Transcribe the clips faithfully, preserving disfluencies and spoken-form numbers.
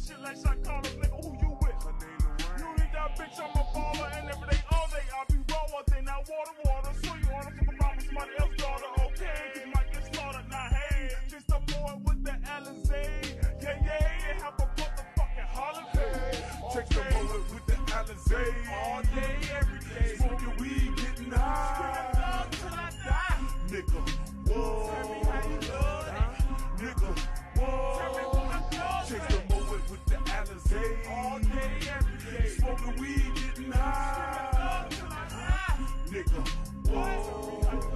shit like shot callers, nigga, who you with? Her name Lorraine. You need that bitch, I'm a baller, and every day, all day, I be raw all day, now water, water, so you wanna fuck around with somebody else's daughter, okay? You might get slaughtered, now hey, just the boy with the Alizé, yeah, yeah, and have a motherfucking holiday. Chase the MoWet with the Alizé. All day, every day. Smoking weed, getting high. Love till I die. Nigga, whoa. Tell me how you love it. Nigga, whoa. Tell me what I love Chase it. the MoWet with the Alizé. All day, every day. Smoking weed, getting high. Love till I die. Nigga, whoa.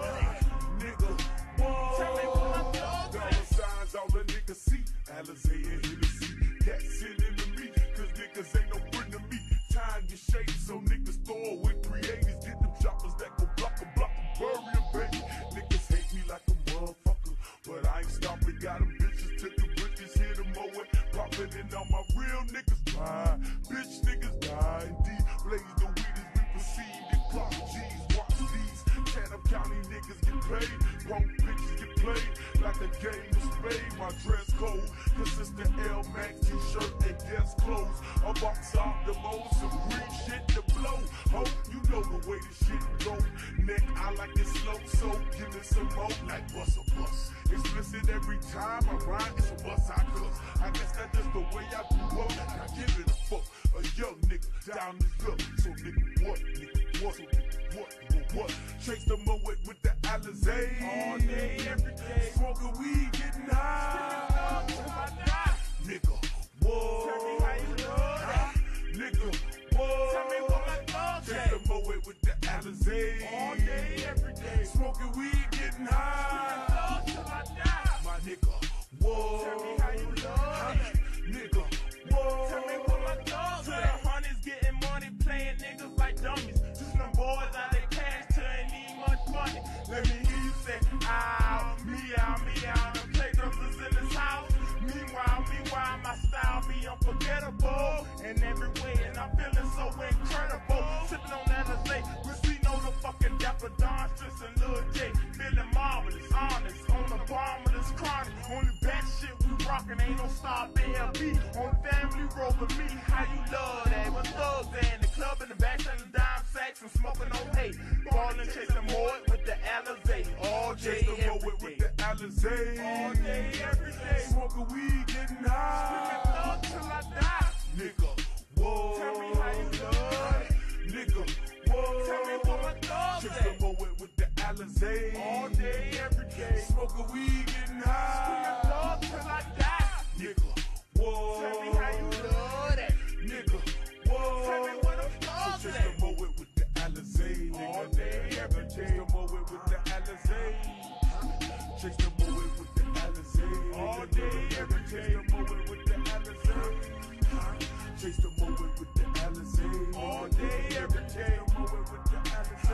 Nigga, whoa. Tell me what I love Dollar it. signs all the niggas see. Alizé and Hennessy. Cats sitting to me, cause niggas ain't no friend to me. Time get shady, so niggas throw away creators. Get them choppers that go block em, block em, bury em, baby. Niggas hate me like a motherfucker, but I ain't stopping. Got them bitches to the bridges, hit them away. Popping in all my real niggas ride. Bitch niggas die indeed. Blaze the weed as we proceed and clock G's. Watch these. Chatham County niggas get paid. Punk bitches get played like a game of spade. My dress code consists of L Max t-shirt and desk clothes. A box off the most, some green shit to blow. Oh, you know the way this shit go. Neck, I like it slow, so give me some more. Like bust a bust. Explicit every time I rhyme, it's a bust I cuss. I guess that's just the way I grew up. Now give it a fuck. A young nigga down the luck. So nigga what? Nigga what? So nigga what? Nigga what? Chase the MoWet with the Alizé. All day, every day. Smoking weed, getting high. Love till I die. Nigga, whoa. Tell me how you love it. Nigga, whoa. Tell me what I love Chase the it. MoWet with the Alizé. All day, every day. Smoking weed, getting high. Love till I die. My nigga, whoa. Tell me how you love it. Nigga, whoa. Tell me what I love. To the hundreds getting money, playing niggas like dummies. Just them boys out their cash till ain't need much money. Let me hear you say, ow, me out, me out. The playdrums is in this house. Meanwhile, meanwhile, my style be unforgettable in every way, and I'm feeling so incredible. Sipping on that Alizé, we see no the fucking Dapper Don, Strips and Lil J. Feeling marvelous, honest, on the bomb of this chronic. Only bad shit we rockin', ain't no stop L B. On family roll with me, how you love that? With thugs in the club in the back, selling dime sacks and smoking on hate. Ballin', chasing more with the Alizé. All day, Chase the every MoWet day. with the Alizé. All day, every day. Smoking weed, getting high. Love till I die. Nigga, whoa. Tell me how you love it. Nigga, whoa. Tell me what I love Chase it. the MoWet with the Alizé. All day, every day. Smoking weed, getting high. Love till I die. Nigga, whoa. Tell me how you love it. Nigga, whoa. Tell me what I'm So love chase it. the MoWet with the Alizé. Nigga, All day, every Chase day. the MoWet with the Alizé. Chase the MoWet with the Alizé. All day, every Chase day. the MoWet with the Alizé. Chase the MoWet with the Alizé. All day, every day. Chase the MoWet with the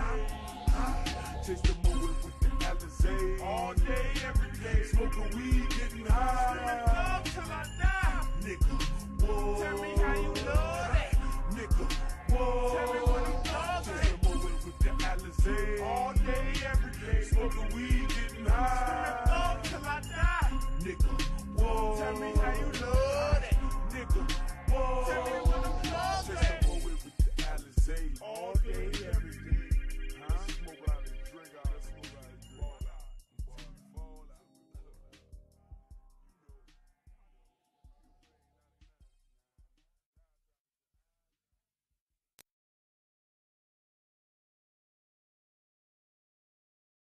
Alizé. Chase the MoWet with the Alizé. All day, every day. Smoking weed, getting high. Love till I die. Nigga, whoa. Tell me